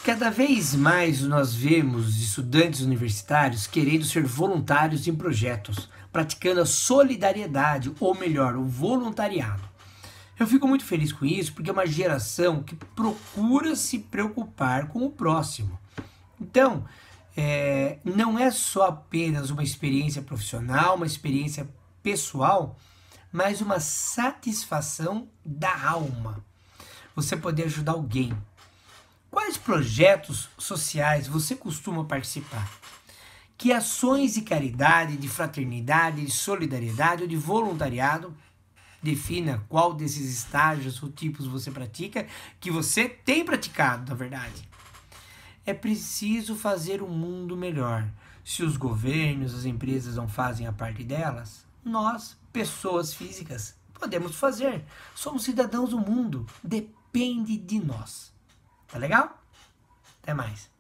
Cada vez mais nós vemos estudantes universitários querendo ser voluntários em projetos, praticando a solidariedade, ou melhor, o voluntariado. Eu fico muito feliz com isso porque é uma geração que procura se preocupar com o próximo. Então, não é só apenas uma experiência profissional, uma experiência pessoal, mas uma satisfação da alma. Você poder ajudar alguém. Quais projetos sociais você costuma participar? Que ações de caridade, de fraternidade, de solidariedade ou de voluntariado? Defina qual desses estágios ou tipos você pratica, que você tem praticado, na verdade. É preciso fazer um mundo melhor. Se os governos, as empresas não fazem a parte delas, nós, pessoas físicas, podemos fazer. Somos cidadãos do mundo. Depende de nós. Tá legal? Até mais.